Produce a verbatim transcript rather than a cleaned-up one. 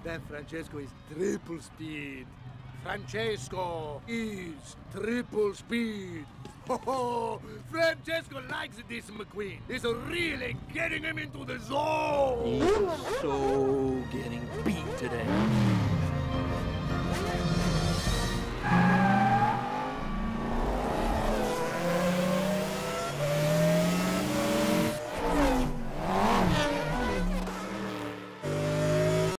That Francesco is triple speed. Francesco is triple speed. Oh, Francesco likes this McQueen. He's really getting him into the zone. He's so getting